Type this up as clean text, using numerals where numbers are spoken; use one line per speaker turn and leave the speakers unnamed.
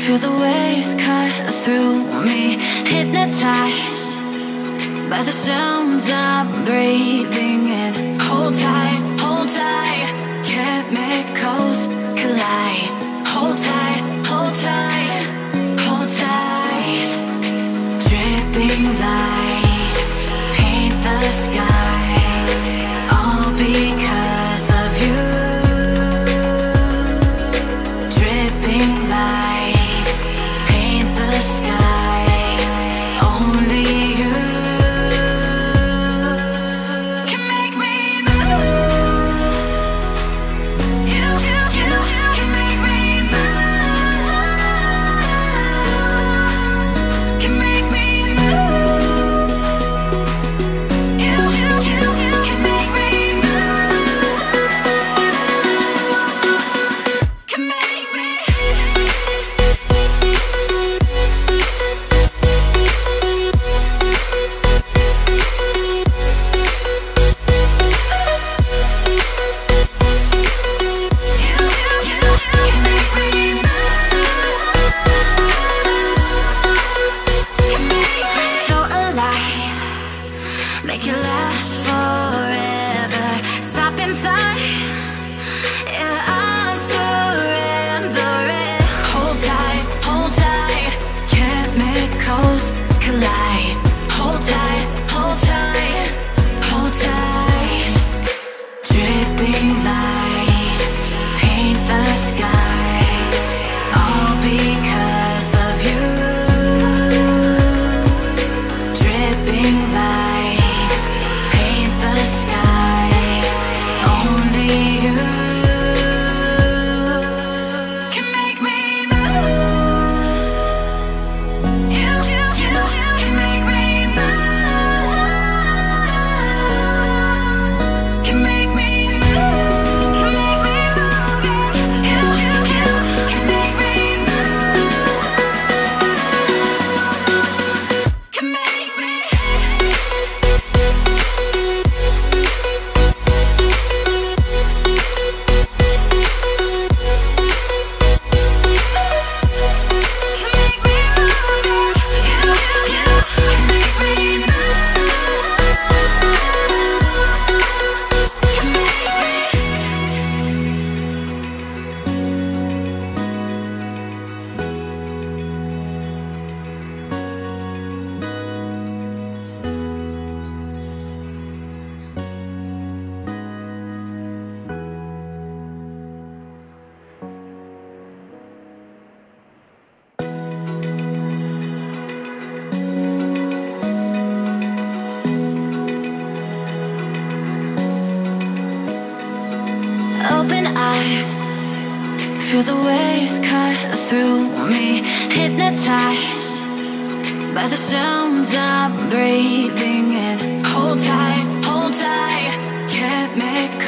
Feel the waves cut through me, hypnotized by the sounds I'm breathing in. Hold tight, chemicals collide. Hold tight, hold tight, hold tight. Dripping lights paint the skies, all because of you. Dripping lights paint the skies, only you can make me move. You can make me move. Can make me move. You can make me move. Can make me. So alive, make it last forever. Stop in time, yeah, I'm surrendering. Hold tight, chemicals collide. Hold tight, hold tight, hold tight. Dripping lights paint the skies, all because of you. Dripping lights paint the skies, only you can make me move. You can make me move. Can make me move. Can make me move. You can make me move. Can make me. Open eye, feel the waves cut through me, hypnotized by the sounds I'm breathing in. Hold tight, chemicals